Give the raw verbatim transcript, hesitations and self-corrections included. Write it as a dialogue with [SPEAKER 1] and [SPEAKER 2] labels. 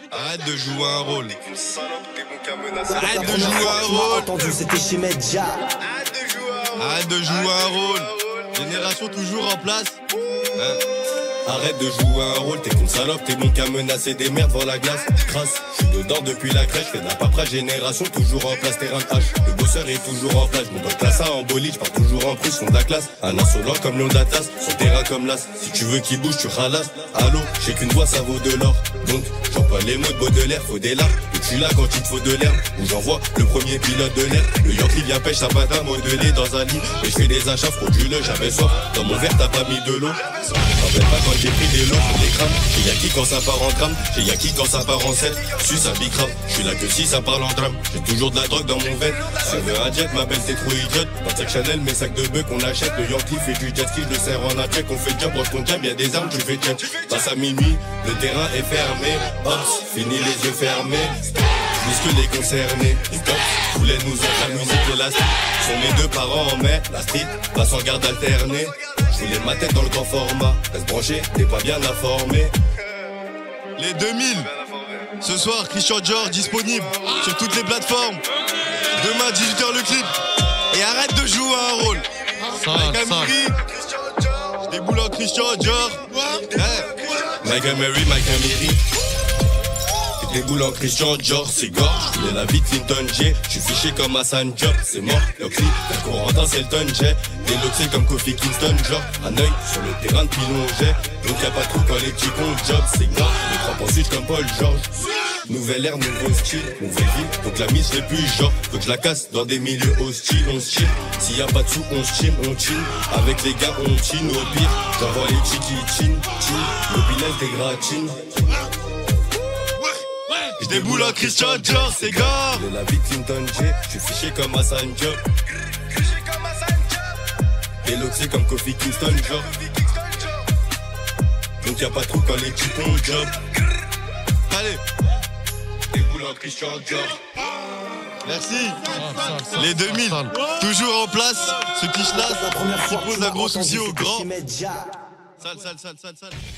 [SPEAKER 1] Arrête de jouer un rôle.
[SPEAKER 2] Arrête
[SPEAKER 1] de jouer un rôle.
[SPEAKER 2] Entendu, c'était chez Medja.
[SPEAKER 1] Arrête de jouer un rôle. Génération toujours en place. Hein?
[SPEAKER 3] Arrête de jouer un rôle, t'es qu'une salope, t'es bon qu'à menacer des merdes devant la glace. Crasse, je suis dedans depuis la crèche, fais de la paperasse génération, toujours en place, terrain de hache. Le bosseur est toujours en place, je monte dans le classe A en bolide, je pars toujours en prise, fond de la classe. Un insolent comme Léon d'Atlas, son terrain comme l'as. Si tu veux qu'il bouge, tu ralasses. Allô, j'ai qu'une voix, ça vaut de l'or. Donc, j'emploie les mots de Baudelaire, faut des larmes. Que tu là quand il te faut de l'herbe. Où j'envoie le premier pilote de l'air. Le Yankee vient pêche sa patin modelé dans un lit. Et je fais des achats frauduleux, j'avais soif. Dans mon verre, t'as pas mis de l'eau. T'en pas quand j'ai pris des lots pour les crânes. J'ai Yaki quand ça part en drame. J'ai Yaki quand ça part en sept. Suis un bicrave. Je suis là que si ça parle en drame. J'ai toujours de la drogue dans mon veine. Si on veut un jet, ma belle t'es trop idiote. vingt-cinq Chanel, mes sacs de bœufs qu'on achète. Le Yankee fait du jet ski, je le serre en un check. On fait le job, broche ton jab, y'a des armes, tu fais check. Passe à minuit, le terrain est fermé. Ops, fini les yeux fermés. Plus que les concernés. Les cops voulaient nous être la musique et la street. Sont mes deux parents, mais la street passe en garde alternée. Je voulais ma tête dans le grand format. Reste branché, t'es pas bien informé.
[SPEAKER 1] Les deux mille. Ce soir, Christian Dior disponible sur toutes les plateformes. Demain, dix-huit heures le clip. Et arrête de jouer un rôle. Mike Amiri. Je déboule en Christian Dior. Hey.
[SPEAKER 3] Mike Amiri, Mike Amiri. Déboule en Christian Dior, c'est gore. Je voulais la vie de Clinton J. Je suis fiché comme Hassan Job, c'est mort. Le clip, la Corentin, c'est le ton J. Déloxé comme Kofi Kingston, genre. Un œil sur le terrain de pilon J. Donc y'a pas trop quand les petits comptes job, c'est grave. Les trois points suite comme Paul George. Nouvelle ère, nouveau style, nouvelle vie. Donc la mise, c'est plus genre. Faut que je la casse dans des milieux hostiles, on se chill. S'il y a pas de sous, on se chill, on chill. Avec les gars, on chine au pire. J'envoie les chiki chin, chin. Le bilan, t'es gratine.
[SPEAKER 1] Je déboule en Christian Dior, c'est gars.
[SPEAKER 3] De la vie de Clinton J, je suis fiché comme Hassan Job. Déloxé comme Kofi Kingston, genre. Donc y'a pas trop quand les types ont job.
[SPEAKER 1] Allez.
[SPEAKER 3] Déboule en Christian Dior.
[SPEAKER 1] Merci. Les deux mille, toujours en place. Ce quiche là qui pose un gros souci aux grands. Sale, sale, sale, sale, sale.